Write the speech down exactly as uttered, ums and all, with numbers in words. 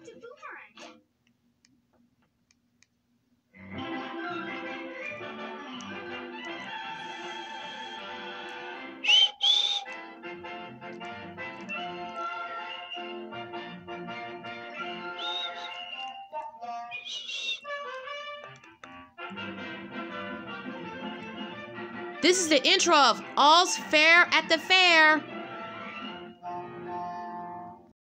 to Boomerang. This is the intro of All's Fair at the Fair.